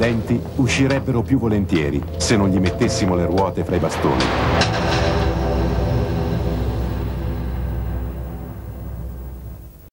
denti uscirebbero più volentieri se non gli mettessimo le ruote fra i bastoni.